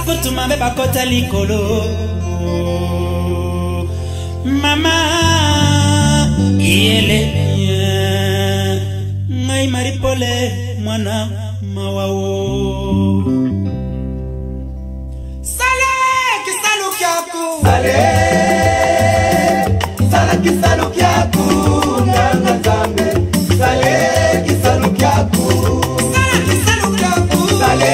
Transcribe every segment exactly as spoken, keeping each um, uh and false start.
kutu mabe bakota likolo. Mama yele ngai maripole mwana mawao. Sale kisalu kyaku. Sale sala kisalu kyaku nganga zambe. Sale kisalu kyaku. Sale kisalu kyaku. Sale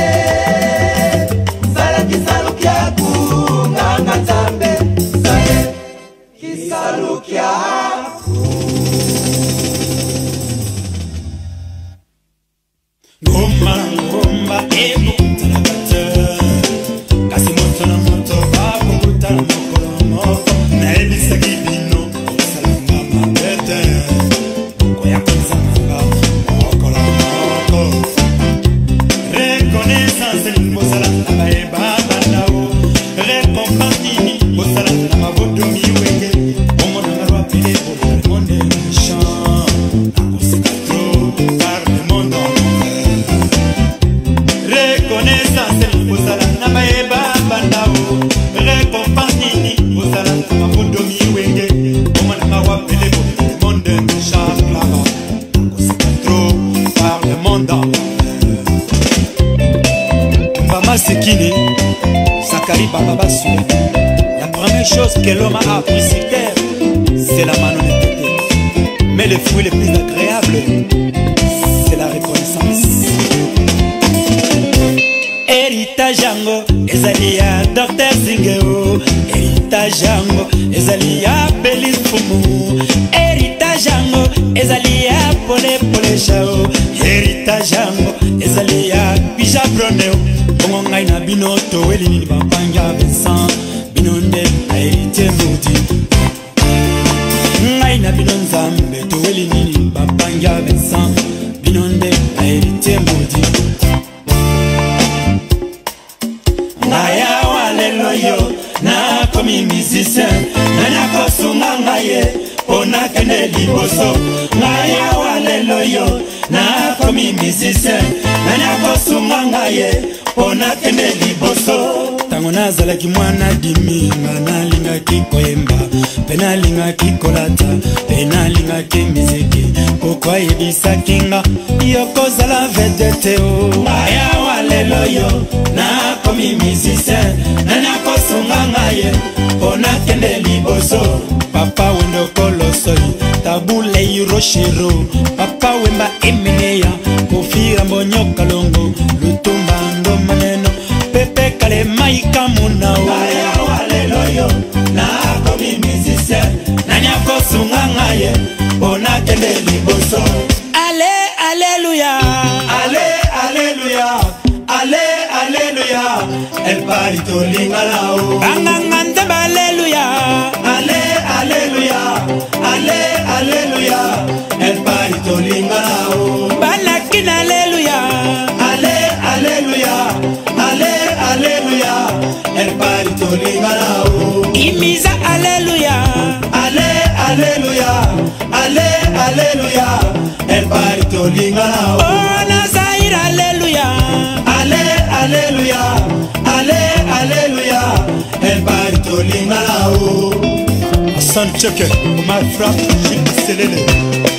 sala kisalu kyaku nganga zambe. Sale kisalu kyaku. Ngomba ngomba ebo talakata. Kasi moto na moto babo kutana mokolo moko. Na ebisa kibino salanga mabete. Koya kwanza manga mokolo moko. Reconnaissance ni bosala na baeba bandao. Rekompatini bosala na mabodo miwenge. Omo na roi pile pour le monde méchant. Na kusika trop car le monde en reconnaissance bosala na baeba bandao. Rekompatini bosala na mabodo miwenge. Omo na roi pile pour le monde méchant là-bas. Na kusika trop car le monde en Mama Sekine, Sakari Baba Bassou. La première chose que l'homme a appris sur terre, c'est la malhonnêteté. Mais le fruit le plus agréable, c'est la reconnaissance. Héritage Yango, Ezalia, Docteur Zingeo. Héritage Yango, Ezalia, Belis Fumu. Héritage Yango, Ezalia, Pole Pole Chao. Héritage Yango, Ezalia, Bija Broneo. Bongo ngai na bino to weli ni bapanga Vincent. Bino nde na héritier maudit. Ngai na bino nzambe to weli ni bapanga Vincent. Bino nde na héritier maudit. Ngaya walelo yo na komi musicien. Nanya kosunga ngaye ona kene liboso. Ngaya walelo yo na komi musicien. Nanya kosunga ngaye ona kene liboso. Tango nazalaki mwana dimi ngana linga kikoemba. Pena linga kikolata. Pena linga kimiziki. Kokwa yebisa kinga yoko zala vedete o. Ngaya walelo yo na komi musicien. Nanya kosunga ngaye ona kene liboso. Papa wendo kolosoi tabule iroshiro. Papa wemba emeneya kofira mbonyoka longo. Lutumba ndo maneno pepe kale maika muna. Ngaya walelo yo na komi musicien. Nanya kosunga ngaye ona kende liboso. Ale alléluia. Ale alléluia. Ale alléluia. El parito lingalao. Banganga ndeba alléluia. Ale alléluia. Ale alléluia. El parito lingalao. Balakina alléluia. Ale alléluia. Ale alléluia. El parito lingalao. Imiza alléluia. Ale alléluia. Ale alléluia. El parito lingalao. Oh Nazaire alléluia. Ale alléluia. Ale alléluia. El parito lingalao. Asante cheke, my frappe, Gilles Selele.